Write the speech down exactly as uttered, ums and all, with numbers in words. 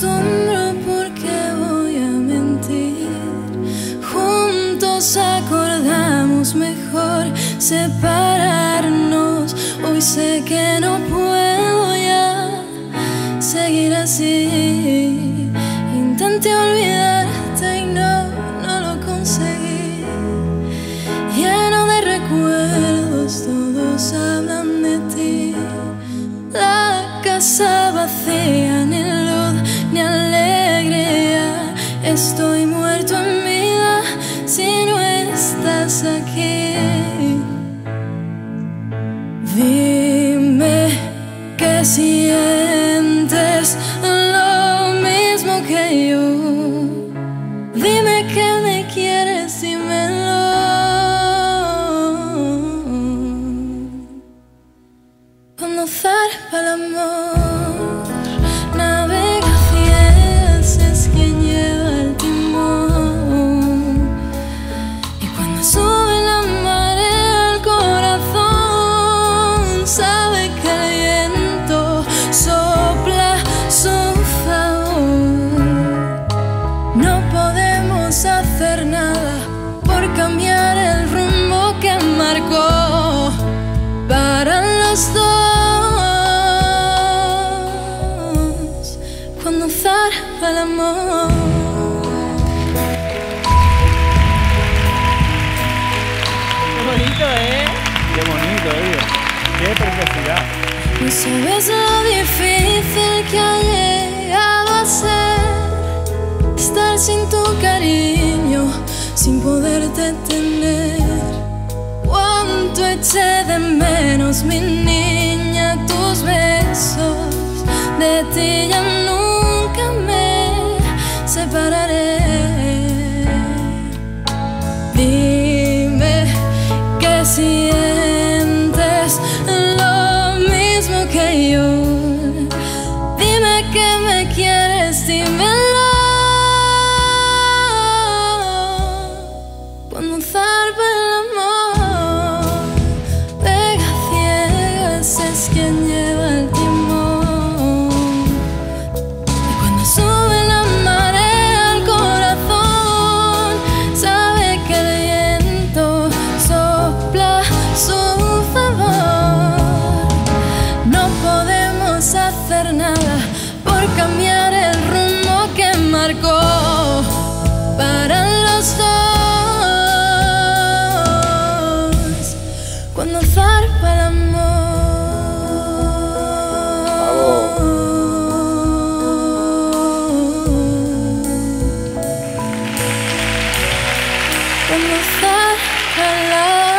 acostumbro, porque voy a mentir. Juntos acordamos mejor separarnos. Hoy sé que no puedo ya seguir así. Intenté olvidarte y no, no lo conseguí. Lleno de recuerdos, todos hablan de ti. La casa vacía, ni luz ni alegría. Estoy muerto en vida si no estás aquí. Dime que sientes lo mismo que yo. Dime que me quieres, dímelo. Cuando zarpa el amor, navega a ciegas, es quien lleva el timón. Y cuando sube la marea al corazón, sabe que el viento sopla a su favor. No podemos hacer nada por cambiar el rumbo que marcó para los dos. Cuando zarpa el amor, Qué bonito, ¿eh? Qué bonito, oye. Qué preciosidad. no sabes lo difícil que ha llegado a ser estar sin tu cariño, sin poderte tener. Cuánto eché de menos, mi niña, tus besos. De ti ya nunca me separaré. Dime que sientes lo mismo que yo. Dime que me quieres, dímelo. Cuando zarpa el amor, pega ciegas, es quien lleva el timón. Y cuando sube la marea al corazón, sabe que el viento sopla a su favor. No podemos hacer nada por cambiar el rumbo que marcó para los dos. Cuando zarpa el amor, cuando zarpa el amor.